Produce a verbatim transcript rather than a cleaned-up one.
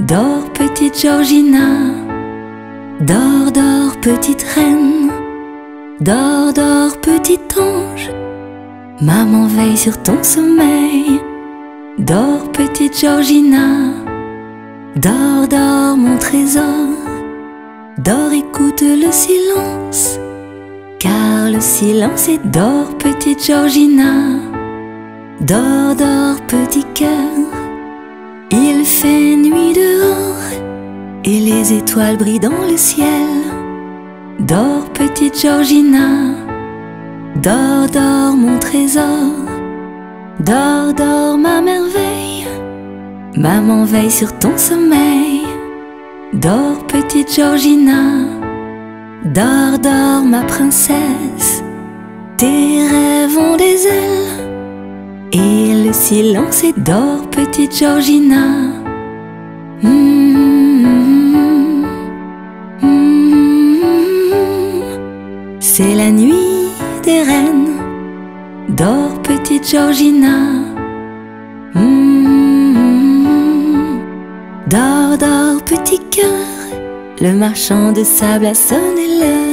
Dors petite Georgina, dors, dors petite reine, dors, dors petit ange, maman veille sur ton sommeil. Dors petite Georgina, dors, dors mon trésor, dors écoute le silence, car le silence est dors petite Georgina, dors, dors petit cœur. Il fait nuit dehors et les étoiles brillent dans le ciel. Dors petite Georgina, dors, dors mon trésor, dors, dors ma merveille, maman veille sur ton sommeil. Dors petite Georgina, dors, dors ma princesse, tes rêves ont des ailes et le silence est dors petite Georgina. Mmh, mmh, c'est la nuit des reines. Dors petite Georgina. Mmh, dors, dors petit cœur, le marchand de sable a sonné l'heure.